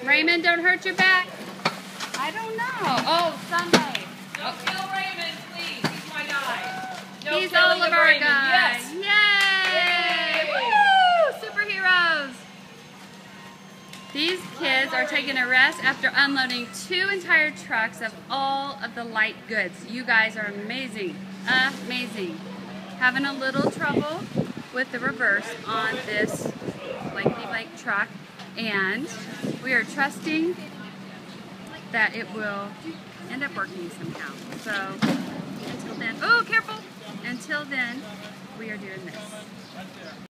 Raymond, don't hurt your back. I don't know. Oh, Sunday. Don't kill Raymond, please. He's my guy. No He's all of our Raymond. guys. Yes. Yay! Woo! Superheroes. These kids are taking a rest after unloading 2 entire trucks of all of the light goods. You guys are amazing. Amazing. Having a little trouble with the reverse on this blankety-blank truck, and we are trusting that it will end up working somehow. So until then, oh, careful! Until then, we are doing this.